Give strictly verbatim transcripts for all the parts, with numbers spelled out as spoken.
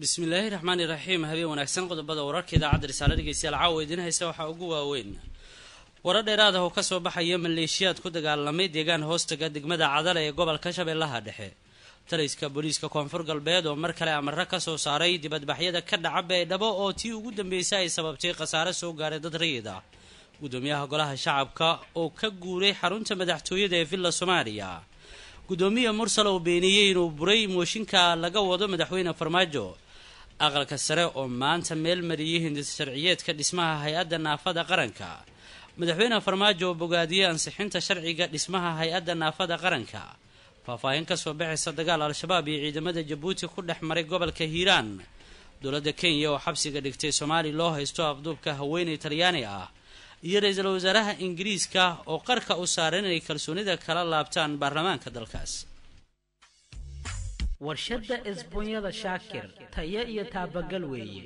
bismillaahi raxmaani raxiim habeen wanaagsan qodobada wararka idaacadda risaale dhegeystayaal caawa idin haysa waxaa ugu waaweyn warar dheeraad ah oo kasoo baxaya maleeshiyaad ku dagaalamay deegaan hoostaga degmada cadale ee gobolka shabeellaha dhexe taliska booliiska koonfur galbeed oo mar kale amarro kasoo saaray dibadbaxyada ka dhaca baydhabo oo tii ugu dambeysay ay sababtay khasaare soo gaaray dad rayid ah gudoomiyaha golaha shacabka oo ka guuray xarunta madaxtooyada ee villa soomaaliya gudoomiye mursal oo beeniyey inuu buray mooshinka laga wado madaxweyne farmaajo aqalka sare oo maanta meel mariyay hindis sharciyeedka dhismaha hay-adda naafada qaranka madaxweyne farmaajo oo bogaadiyey ansixinta sharciga dhismaha hay-adda naafada qaranka faahfaahin kasoo baxaysa dagaal al-shabaab iyo ciidamada jabuuti ku dhex maray gobolka hiiraan dowladda kenya oo xabsiga dhigtay soomaali loo haysto afduubka haweeney talyaani ah iyo ra-iisul wasaaraha ingiriiska oo qarka u saaran inay kalsoonida kala laabtaan baarlamaanka dalkaas warshada isbuunyada shaakir tayo iyo taabagal weeye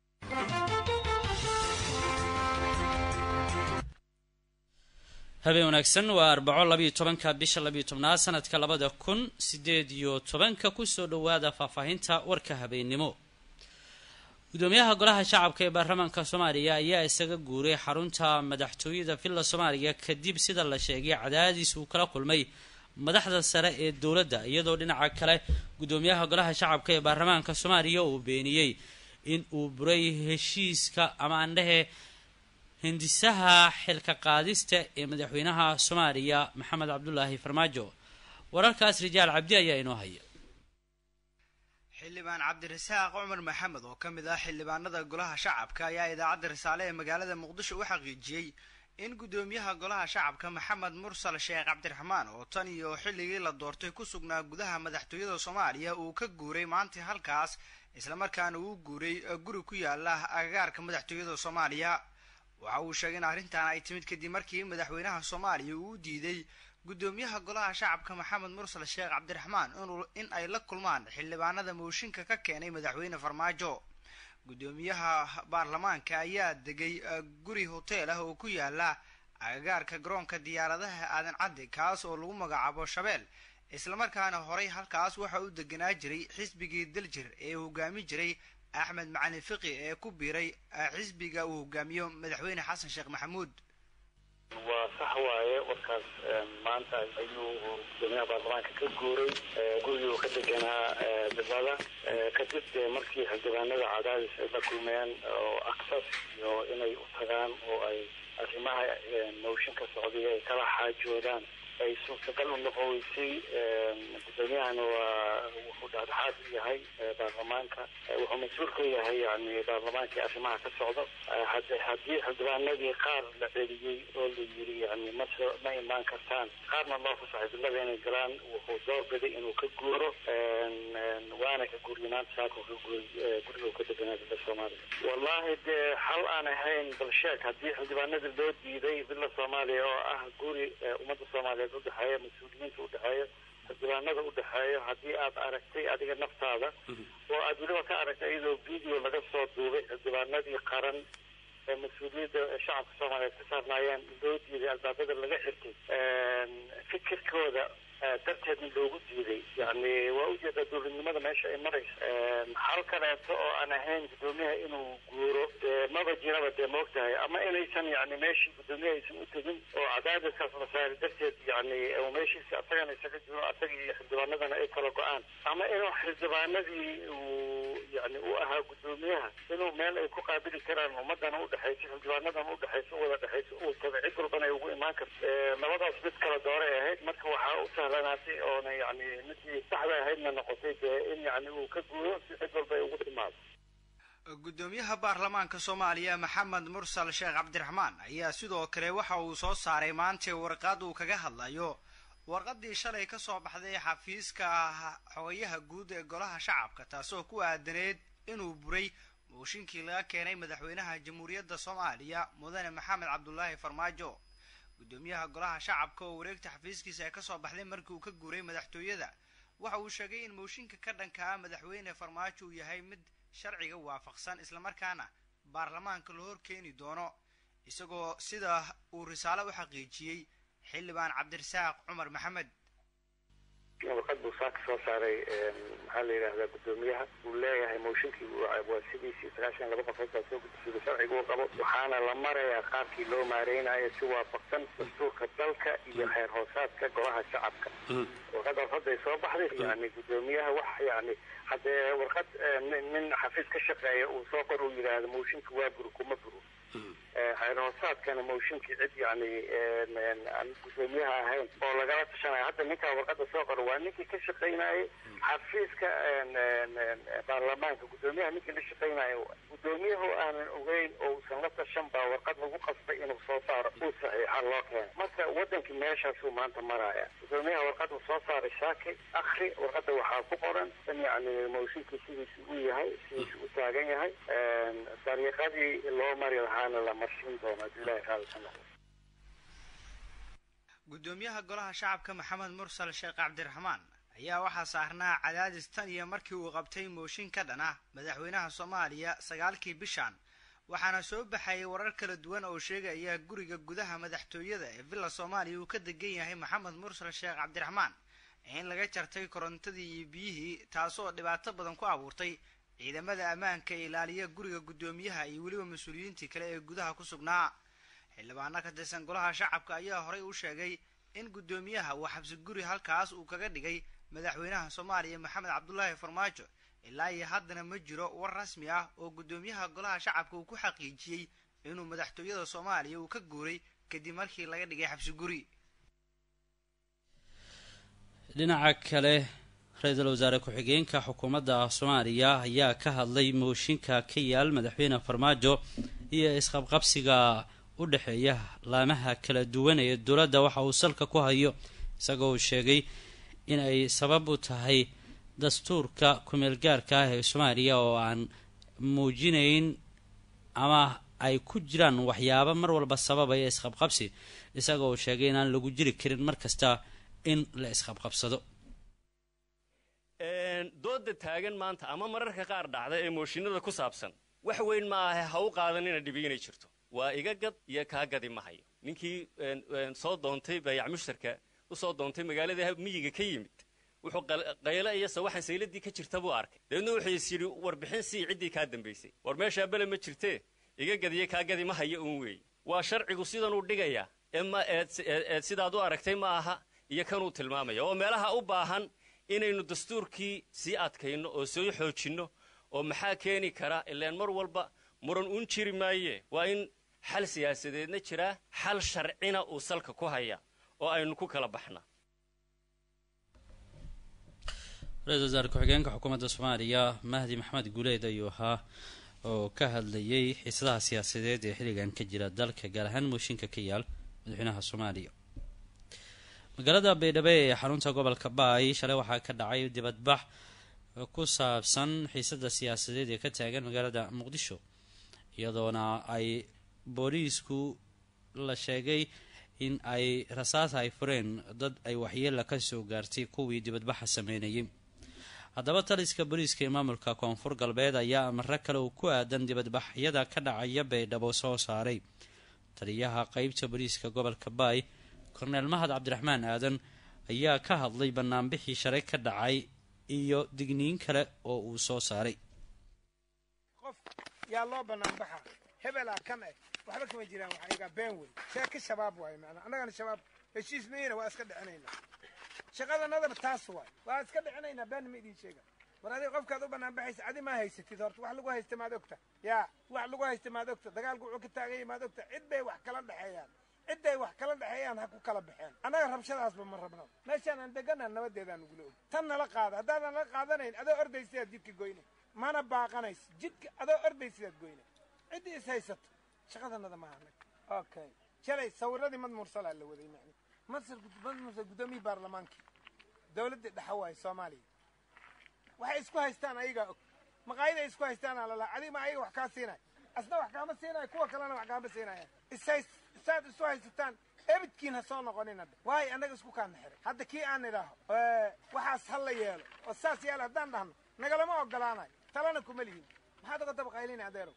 habeen wanaagsan waa arbaco labiiyo tobanka bisha labiiyo tobnaad sanadka labada kun sideed iyo tobanka kusoo dhawaada faahfaahinta warka habeennimo gudoomiyaha golaha shacabka ee baarlamaanka soomaaliya ayaa isaga guuray xarunta madaxtooyada villa soomaaliya kadib sida la sheegay cadaadis uu kala kulmay madaxda sare ee dowladda iyadoo dhinaca kale gudoomiyaha golaha shacabka ee baarlamaanka soomaaliya uu beeniyey in uu buray heshiiska ama andhehe hindisaha xilka qaadista ee madaxweynaha soomaaliya maxamed cabdulaahi farmaajo wararkaas rijaal cabdi ayaa inoo haya xildhibaan cabdirasaaq cumar maxamed oo ka mid ah xildhibaanada golaha shacabka ayaa idaacadda risaale ee magaalada muqdisho u xaqiijiyey in gudoomiyaha golaha shacabka maxamed mursal sheekh cabdiraxmaan oo tan iyo xilligii la doortay ku sugnaa gudaha madaxtooyada soomaaliya uu ka guuray maanta halkaas islamarkaana uu guuray guri ku yaala agagaarka madaxtooyada soomaaliya waxa uu sheegay in arrintan ay timid kadib markii madaxweynaha soomaaliya uu diiday gudoomiyaha golaha shacabka maxamed mursal sheekh cabdiraxmaan in ay la kulmaan xildhibaanada mooshinka ka keenay madaxweyne farmaajo gudoomiyaha baarlamaanka ayaa degay guri hotel ah oo ku yaala agagaarka garoonka diyaaradaha aadan cadde kaas oo lagu magacaabo shabeel islamarkaana horay halkaas waxa uu deganaa jiray xisbigii daljir ee hogaami jiray axmed macalin fiqi ee ku biiray xisbiga uu hogaamiyo madaxweyne xasan sheekh maxamuud waa sax waaye warkaas maanta ayuu gudoomiyaha baarlamaanka ka guuray gurigii uu ka deganaa dibada kadib dee markii xildhibaanada cadaadis ay la kulmeen oo aksas iyo inay u tagaan oo ay arrimaha mooshinka socdiya ay kala xaajoodaan ay suurtagal u noqoweysay gudoomiyahana waa wuxuu dhexdhexaad u yahay baarlamaanka wuxuu mas-uul ka yahay yani baarlamaankii arrimaha ka socdo haddii xildhibaanadii qaar la celiyey oo la yiri yani mas ma imaan kartaan qaarna loo fasaxay dillada inay galaan wuxuu doorbiday inuu ka guuro waana ka guuriy maanta saaka ka guuray guriga uu ka deganaa villa soomaaliya wallahi dee xal aan ahayn balsheeg haddii xildhibaanadii loo diiday villa soomaaliya oo ah guri ummadda soomaaliya udhexeeya mas-uuliyiinta udhexeeya xildhibaanada udhexeeya haddii aad aragtay adiga naftaada oo aad weliba ka aragtay iyadoo video laga soo duubay xildhibaanadii qaran ee mas-uuliyadda shacabka soomaaliyeed ka saarnaayeen loo diiday albaabada laga xirtay fikirkooda darteedna loogu diiday yani waa ujeeda dowladnimada meesha ay maraysa xal kaleeto oo aan ahayn gudoomiyaha inuu guuro maba jiraba dee maogtahay ama inaysan yani meeshii gudoomiyaha aysan u tegin oo cadaadiskaas la saari darteed yani meeshiisi asagana isaga jiro asaga iyo xildhibaanadana ay kala go-aan ama inuu xildhibaanadii uu yani u ahaa gudoomiyaha inuu meel ay ku qaabili karaan ummadana udhexayso xildhibaanadana udhexayso wada dhexayso uu taga cid walbana ay ugu imaan karto labadaas mid kala dooray ahayd marka waxaa u sahlanaatay oona yani midii saxda ahaydna noqotay dee in yani uu ka guuro si cid walba ay ugu timaado gudoomiyaha baarlamaanka soomaaliya maxamed mursal sheekh cabdiraxmaan ayaa sidoo kale waxa uu soo saaray maanta warqad uu kaga hadlayo warqadii shalay ka soo baxday xafiiska xogayaha guud ee golaha shacabka taasoo ku aadaneed inuu buray mooshinkii laga keenay madaxweynaha jamhuuriyadda soomaaliya mudane maxamed cabdulaahi farmaajo gudoomiyaha golaha shacabka oo wareegta xafiiskiisa ay kasoo baxday markii uu ka guuray madaxtooyada waxa uu sheegay in mooshinka ka dhankaa madaxweyne farmaajo uu yahay mid sharciga waafaqsan islamarkaana baarlamaanka la hor keeni doono isagoo sida uu risaalo u xaqiijiyey xildhibaan cabdirasaaq cumar maxamed warqad buu saaka soo saaray maxaa la yidhahdaa guddoomiyaha uu leeyahay mooshinkii waa sidiisii sagaashan laba qofood baa soo gudbisada sharciga uu qabo waxaana la marayaa qaabkii loo maareynayo si waafaqsan dastuurka dalka iyo xeer hoosaadka golaha shacabka warqadaas hadday soo baxday yani guddoomiyaha wax yani haddee warqad nin xafiis ka shaqeeya uu soo qor uu yidhaahdo mooshinka waa buru kuma buru xeer hoosaadkana mooshinkii cid yani aan guddoomiyaha ahayn oo lagala tashanayo hadda ninkaa warqada soo qora waa ninkii ka shaqaynayay xafiiska baarlamaanka guddoomiyaha ninkii la shaqaynayo guddoomiyahu aanan ogeyn oo uusan la tashan baa warqad lagu qasbay inuu soo saaro uu saxiixa loo keeno marka wadankii meeshaasuu maanta maraya guddoomiyaha warqad uu soo saaray shaakay akri warqada waxaa ku qoran in yani mooshinkii sidiisi u yahay sidiisi u taagan yahay dariiqadii loo mari lahaana la marshin doono ilaahay raalisana guddoomiyaha golaha shacabka maxamed mursal sheekh cabdiraxmaan ayaa waxaa saarnaa cadaadis tan iyo markii uu qabtay mooshin ka dhan ah madaxweynaha soomaaliya sagaalkii bishan waxaana soo baxayay warar kala duwan oo sheegaya guriga gudaha madaxtooyada ee villa soomaaliya uu ka degan yahay maxamed mursal sheekh cabdiraxmaan in laga jartay korontadii iyo biyihii taasoo dhibaato badan ku abuurtay ciidamada ammaanka ee ilaaliya guriga guddoomiyaha iyo weliba mas-uuliyiintii kale ee gudaha ku sugnaa xildhibaano ka tirsan golaha shacabka ayaa horey u sheegay in guddoomiyaha uu xabsi guri halkaas uu kaga dhigay madaxweynaha soomaaliya maxamed cabdullaahi farmaajo ilaa iyo haddana ma jiro war rasmi ah oo guddoomiyaha golaha shacabka uu ku xaqiijiyey inuu madaxtooyada soomaaliya uu ka guuray kadib markii laga dhigay xabsi guri dhinaca kale ra-iisul wasaare ku-xigeenka xukuumadda soomaaliya ayaa ka hadlay mooshinka ka yaal madaxweyne farmaajo iyo isqabqabsiga u dhexeeya laamaha kala duwan ee dowladda waxa uu salka ku hayo isagoo uu sheegay in ay sabab u tahay dastuurka kumeel gaarka ah ee soomaaliya oo aan muujinayn ama ay ku jiraan waxyaabo mar walba sababaya isqabqabsi isagoo uu sheegay inaan lagu jiri karin mar kasta in la isqabqabsado dooda taagan maanta ama mararka qaar dhacda ee mooshinada ku saabsan wax weyn ma ahe ha u qaadan ina dhibi inay jirto waa iga gad iyo kaa gadi ma hayo ninkii soo doontay bayac mushtarka u soo doontay magaalada miyiga ka yimid wuxuu qaylo iyo sawaxan sayladii ka jirta buu arkay dabeedna wuxuu is yidhi warbixin sii ciddii kaa dambaysay war meeshaa bele ma jirtee iga gadiyo kaa gadi ma hayo uun weeye waa sharcigu sidanuu dhigayaa ema eed sidaad u aragtay ma aha iyo kanuu tilmaamaya oo meelaha u baahan inaynu dastuurkii sii adkayno oo soo xoojinno oo maxaa keeni kara ilaan mar walba muran uun jiri maaye waa in xal siyaasadeedna jiraa xal sharcina uu salka ku haya oo aynu ku kala baxna ra-iisul wasaare ku-xigeenka xukuumadda soomaaliya mahdi maxamed guuleed ayuu ahaa oo ka hadlayay xiisadaha siyaasadeed ee xilligan ka jira dalka gaar ahaan mooshinka ka yaal madaxweynaha soomaaliya magaalada baydhabo ee xarunta gobolka baay shalay waxaa ka dhacay dibadbax ku saabsan xiisada siyaasadeed ee ka taagan magaalada muqdisho iyadoona ay booliisku la sheegay in ay rasaas ay fureen dad ay waxyeela ka soo gaartay kuwii dibadbaxa sameynayay haddaba taliska booliiska ee maamulka koonfur galbeed ayaa amaro kale uu ku aadan dibadbaxyada ka dhacaya baydhabo soo saaray taliyaha qeybta booliiska gobolka baay korneel mahad cabdiraxmaan aadan ayaa ka hadlay banaanbixii shalay ka dhacay iyo digniin kale oo uu soo saaray qof yaa loo banaanbaxa hebelaa kan eh waxba kama jiraan waxaa igaa been wey sheeka shabaab waaye macnaa annagana shabaab heshiis mayna waa iska dhicinaynaa shaqadanadaba taas waay waa iska dhicinaynaa been ma idiin sheega war adiga qofkaad u banaanbaxaysa adi maa haysatid horta wax lagu haysta maad ogta yaa wax lagu haysta maad ogta dagaalku wuxuu ka taaganya maad ogta cid bay wax kala dhexeeyaan cidday wax kala dhexeeyaan ha ku kala baxeen annaga rabshadaasba ma rabno meeshaan aan deganaa nabadeedaan ugula og tan nala qaada haddaadan nala qaadanayn adoo ordaysidaad jidka goyne mana baaqanays jidka adoo ordaysidaad goyne ciddii is haysato shaqadanada maaha nag okay shalay sawiradii mad mursalaa la waday macni masar mad mursal guddoomiyii baarlamaankii dowladda dhexa waaye soomaaliya waxay isku haystaan ayagaa og maqaayiday isku haystaanaa lalaa adiga ma ayaga wax kaa siinaya asna wax kaama siinaya kuwa kalena wax kaama siinayaan ishays saad isu haysataan ebidkiin ha soo noqonina waayo annaga isku kaana xiray hadda kii aan idhaaho waxaas ha la yeelo oo saas yeelo haddaan dhahno nagalama ogolaanayo talana kuma lihin maxaad uga dabaqaylina adeerow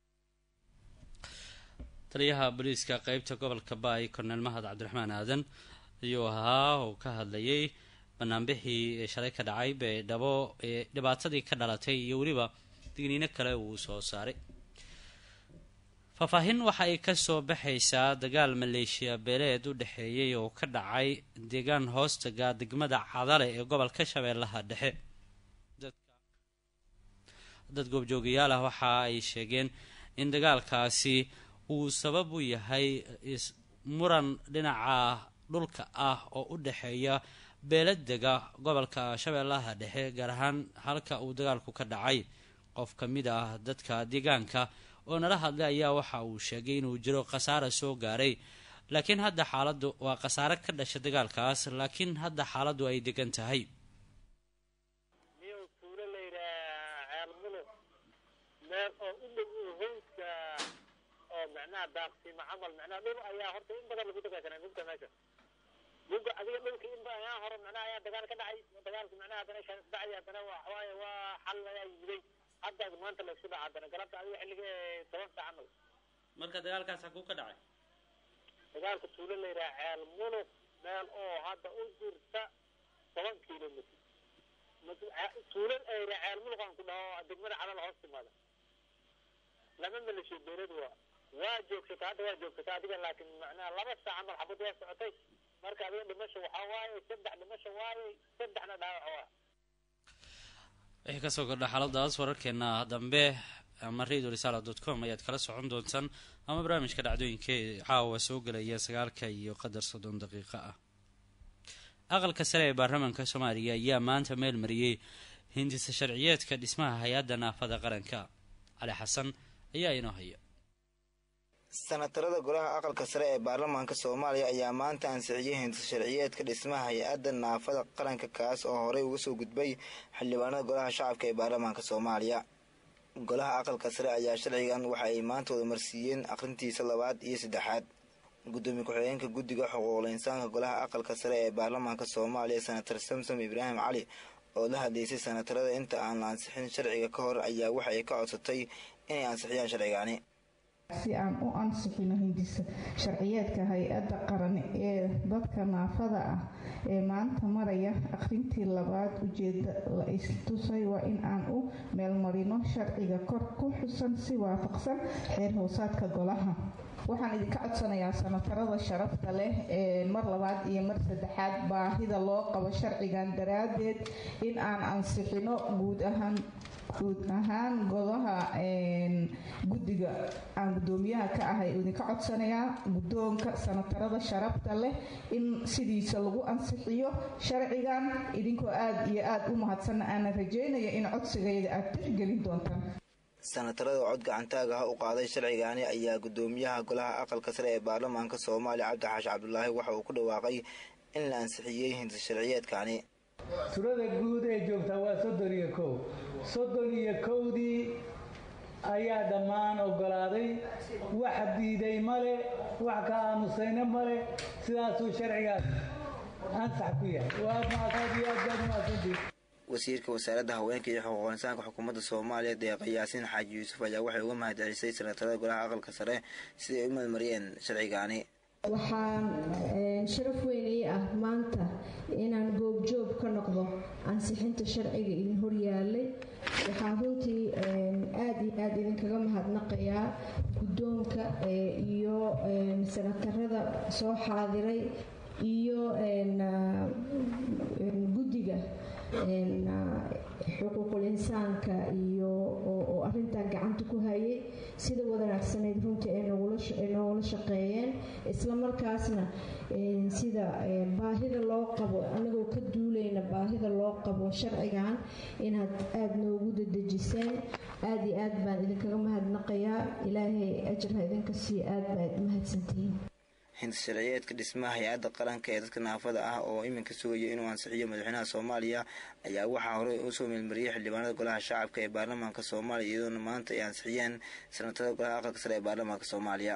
taliyaha booliiska qeybta gobolka baay korneel mahad cabdiraxmaan aadan ayuu ahaa oo ka hadlayay banaanbixii shalay ka dhacay baydhabo ee dhibaatadii ka dhalatay iyo weliba digniino kale uu soo saaray. faahfaahin waxa ay kasoo baxaysaa dagaal maleeshiya beeleed u dhexeeyay oo ka dhacay deegaan hoostaga degmada cadale ee gobolka shabeellaha dhexe. dad goobjoogayaal ah waxa ay sheegeen in dagaalkaasi uu sabab u yahay muran dhinaca dhulka ah oo u dhexeeya beeladega gobolka shabeellaha dhexe gaar ahaan halka uu dagaalku ka dhacay. qof ka mid ah dadka deegaanka oo nala hadlay ayaa waxa uu sheegay inuu jiro khasaare soo gaaray laakiin hadda xaaladdu waa khasaare ka dhashay dagaalkaas laakiin hadda xaaladdu ay degan tahay. meel oo u dhow hooska oo macnaha daaqsima camal macnaha dhul ayaa horta in badan lagu dagaalsanaa gubta meesha gubka adiga dhulka in badan ayaa hore macnaha ayaa dagaal ka dhacay dagaalka macnaha haddana shabacdi haddana waa waaye waa xal ayaa yimiday hadda maanta la isku dhaca haddana galabta adiga xilliga toban saac camal. marka dagaalkaas hakuu ka dhacay dagaalka tuulo la yidhaha ceel muluk meel oo hadda u jirta toban kilomitr tuulo la yidhaha ceel muluk aan ku dhaho degmada cadal hoos timaada lama maleeshiyo beelad waa waa joogsataa hadda waa joogsataa adiga laakiin macnaha laba saac camal xabad waa socotay marka adiga dhimasho waxaa waaye saddex dhimasho waaye saddexna dhaawac waa. wixii kasoo kordha xaaladaas wararkeena dambe ama radio risala dot com ayaad kala socon doontaan ama barnaamijka dhacdooyinka caawa soo gelaya sagaalka iyo qadar soddon daqiiqo ah. aqalka sare ee baarlamaanka soomaaliya ayaa maanta meel mariyey hindisa sharciyeedka dhismaha hay-adda naafada qaranka. cali xasan ayaa inoo haya. sanatarada golaha aqalka sare ee baarlamaanka soomaaliya ayaa maanta ansixiyey hindisa sharciyeedka dhismaha hay-adda naafada qaranka kaas oo horey uga soo gudbay xildhibaanada golaha shacabka ee baarlamaanka soomaaliya. golaha aqalka sare ayaa sharcigan waxa ay maanta wada marsiiyeen akhrintiisa labaad iyo saddexaad. gudoomiye ku-xigeenka guddiga xuquuqul insaanka golaha aqalka sare ee baarlamaanka soomaaliya senatar samsom ibraahim cali oo la hadlaysay sanatarada inta aan la ansixin sharciga ka hor ayaa waxa ay ka codsatay inay ansixiyaan sharcigani. si aan u ansixino hindisa sharciyeedka hay-adda qaran ee dadka naafada ah ee maanta maraya akhrintii labaad ujeeda la istusay waa in aan u meelmarino sharciga kor ku xusan si waafaqsan xeer hoosaadka golaha. waxaan idinka codsanayaa sanatarada sharafta leh ee mar labaad iyo mar saddexaad baahida loo qabo sharcigan daraaddeed in aan ansixino guud ahaan guud ahaan golaha guddiga aan guddoomiyaha ka ahay idinka codsanayaa guddoonka sanatarada sharafta leh in sidiisa lagu ansixiyo sharcigan idinkoo aada iyo aada u mahadsan aana rajeynaya in codsigayda aada tixgelin doontaan. sanatarada cod gacantaaga ha u qaaday sharcigaani ayaa guddoomiyaha golaha aqalka sare ee baarlamaanka soomaaliya cabdi xaashi cabdulaahi waxa uu ku dhawaaqay in la ansixiyey hindisa sharciyeedkaani. tirada guud ee joogtaa waa soddon iyo kow soddon iyo kowdii ayaa dhammaan ogolaaday wax diiday male wax ka aamusayna male sidaasuu sharcigaas ansax ku yahay. waa mahadsanid iyo aad baad mahadsantiid. wasiirka wasaaradda haweenka iyo xuquuqul insaanka xukuumadda soomaaliya deeqa yaasiin xaaji yuusuf ayaa waxay uga mahadcelisay sanatarada golaha aqalka sare siday u meelmariyeen sharcigaani. waxaan sharaf weyn ii ah maanta inaan goobjoog ka noqdo ansixinta sharciga idin horyaalay. waxaan runtii aada iyo aada idinkaga mahadnaqayaa guddoonka iyo sanatarada soo xaadiray iyo guddiga xuquuqul insaanka iyo oo arintan gacanta ku hayay sida wanaagsaneyd runtii ay noogula shaqeeyeen isla markaasna sida baahida loo qabo anagoo ka duulayna baahida loo qabo sharcigan inaad aada noogu dadejiseen. aada iyo aad baan idinkaga mahadnaqayaa. ilaahay ajar ha idinka sii aad baad mahadsantihiin. hindisa sharciyeedka dhismaha hay-adda qaranka ee dadka naafada ah oo iminka sugaya inuu ansixiyo madaxweynaha soomaaliya ayaa waxaa horey usoo meelmariyey xildhibaanada golaha shacabka ee baarlamaanka soomaaliya iyadoona maanta ay ansixiyeen sanatarada golaha aqalka sare ee baarlamaanka soomaaliya.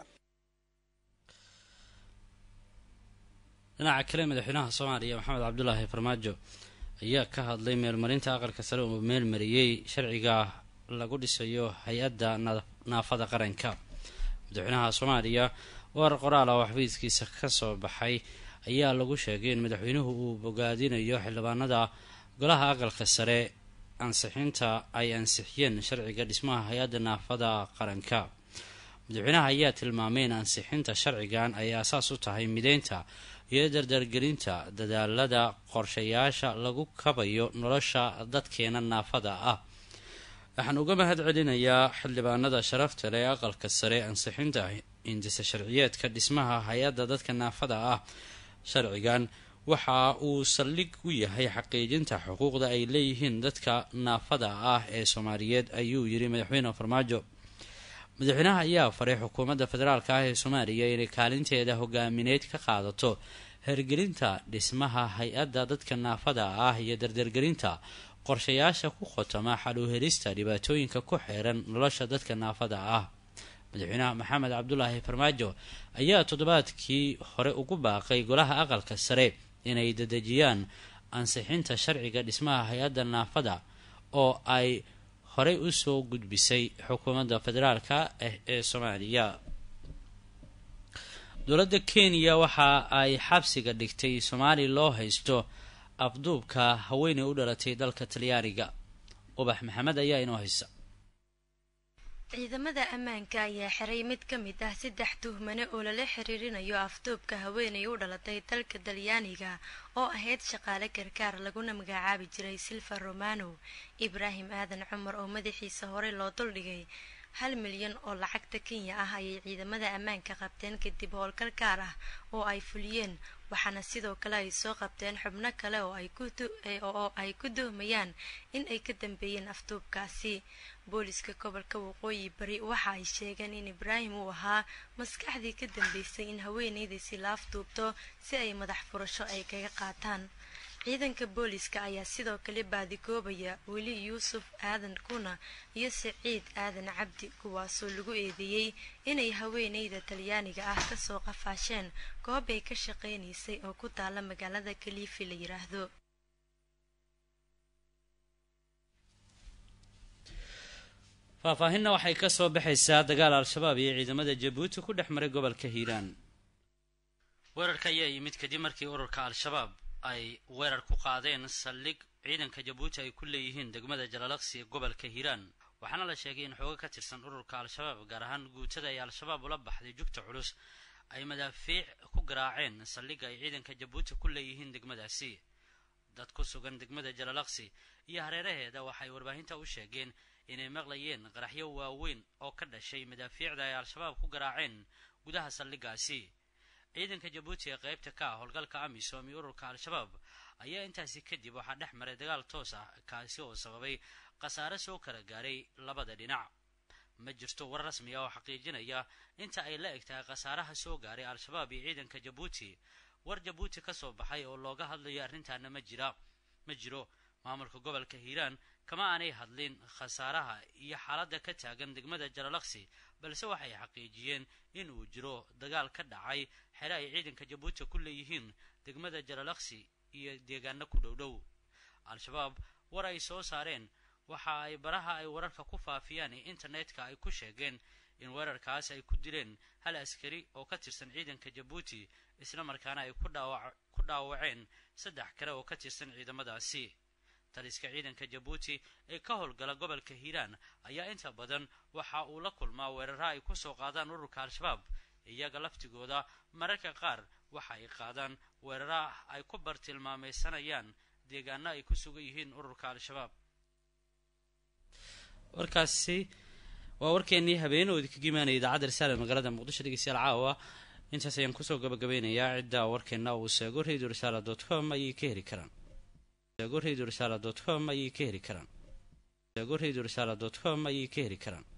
dhinaca kale madaxweynaha soomaaliya maxamed cabdulaahi farmaajo ayaa ka hadlay meelmarinta aqalka sare oo meelmariyey sharciga lagu dhisayo hay-adda naafada qaranka. madaxweynaha soomaaliya war qoraal ah oo xafiiskiisa kasoo baxay ayaa lagu sheegay in madaxweynuhu uu bogaadinayo xildhibaanada golaha aqalka sare ansixinta ay ansixiyeen sharciga dhismaha hay-adda naafada qaranka. madaxweynaha ayaa tilmaamay in ansixinta sharcigan ay aasaas u tahay mideynta iyo dardargelinta dadaalada qorshayaasha lagu kabayo nolosha dadkeena naafada ah. waxaan uga mahad celinayaa xildhibaanada sharafta leh ee aqalka sare ansixinta hindisa sharciyeedka dhismaha hay-adda dadka naafada ah. sharcigan waxa uu saldhig u yahay xaqiijinta xuquuqda ay leeyihiin dadka naafada ah ee soomaaliyeed, ayuu yiri madaxweyne farmaajo. madaxweynaha ayaa faray xukuumadda federaalka ah ee soomaaliya inay kaalinteeda hogaamineed ka qaadato hirgelinta dhismaha hay-adda dadka naafada ah iyo dardargelinta qorshayaasha ku khotama xal u helista dhibaatooyinka ku xeeran nolosha dadka naafada ah. madaxweynaha maxamed cabdulaahi farmaajo ayaa toddobaadkii hore ugu baaqay golaha aqalka sare inay dadejiyaan ansixinta sharciga dhismaha hay-adda naafada oo ay horey usoo gudbisay xukuumadda federaalka ah ee soomaaliya. dowladda kenya waxa ay xabsiga dhigtay soomaali loo haysto afduubka haweeney u dhalatay dalka talyaaniga. ubax maxamed ayaa inoo haysa. ciidamada ammaanka ayaa xiray mid ka mid ah saddex tuhmane oo lala xiriirinayo afduubka haweeney u dhalatay dalka talyaaniga oo ahayd shaqaale gargaar laguna magacaabi jiray silva romano. ibraahim aadan cumar oo madaxiisa hore loo duldhigay hal milyan oo lacagta kenya ah ayay ciidamada ammaanka qabteen kadib howlgal gaar ah oo ay fuliyeen, waxaana sidoo kale ay soo qabteen xubno kale oo ay ku tuhmayaan in ay ka dambeeyeen afduubkaasi. booliska gobolka waqooyi bari waxa ay sheegeen in ibraahim uu ahaa maskaxdii ka dambeysay in haweeneydaasi la afduubto si ay madax furasho ay kaga qaataan. ciidanka booliska ayaa sidoo kale baadigoobaya weli yuusuf aadan kuna iyo siciid aadan cabdi, kuwaasoo lagu eedeeyey inay haweeneyda talyaaniga ah kasoo qafaasheen goob ay ka shaqeynaysay oo ku taala magaalada kaliifi la yiraahdo. faahfaahinna waxay ka soo baxaysaa dagaal al-shabaab iyo ciidamada jabuuti ku dhex maray gobolka hiiraan. weerarka ayaa yimid kadib markii ururka al-shabaab ay weerar ku qaadeen saldhig ciidanka jabuuti ay ku leeyihiin degmada jalalaqsi ee gobolka hiiraan. waxaana la sheegay in xoogo ka tirsan ururka al-shabaab gaar ahaan guutada ay al-shabaab ula baxday jugta culus ay madaafiic ku garaaceen saldhigga ay ciidanka jabuuti ku leeyihiin degmadaasi. dad ku sugan degmada jalalaqsi iyo hareeraheeda waxay warbaahinta u sheegeen inay maqlayeen qaraxyo waaweyn oo ka dhashay madaafiicda ay al-shabaab ku garaaceen gudaha saldhiggaasi. ciidanka jabuuti ee qaybta ka ah howlgalka amisom iyo ururka al-shabaab ayaa intaasi kadib waxaa dhex maray dagaal toos ah kaasi oo sababay khasaare soo kala gaaray labada dhinac. ma jirto war rasmi ah oo xaqiijinaya inta ay la eg tahay khasaaraha soo gaaray al-shabaab iyo ciidanka jabuuti. war jabuuti ka soo baxay oo looga hadlayo arrintaana ma jira ma jiro maamulka gobolka hiiraan kama aanay hadlin khasaaraha iyo xaaladda ka taagan degmada jalalaqsi, balse waxay xaqiijiyeen in uu jiro dagaal ka dhacay xere ay ciidanka jabuuti ku leeyihiin degmada jalalaqsi iyo deegaano ku dhow dhow. al-shabaab war ay soo saareen waxa ay baraha ay wararka ku faafiyaan ee internetka ay ku sheegeen in weerarkaas ay ku dileen hal askari oo ka tirsan ciidanka jabuuti, isla markaana ay ku dhaawaceen saddex kale oo ka tirsan ciidamadaasi. taliska ciidanka jabuuti ee ka howlgala gobolka hiiraan ayaa inta badan waxa uu la kulmaa weerara ay ku soo qaadaan ururka al-shabaab. iyaga laftigooda mararka qaar waxa ay qaadaan weerara ay ku bartilmaameysanayaan deegaano ay ku sugan yihiin ururka al-shabaab. warkaasi waa warkeenii habeenooda kaga imaanaya idaacadda risaale magaalada muqdisho. dhegeystayaal caawa intaas ayaan kusoo gabagabeynayaa. cidda warkeena uu seego radio risala dot com ayay ka heli karaan radio risala dot com ayay ka heli karaan radio risala dot com ayay ka heli karaan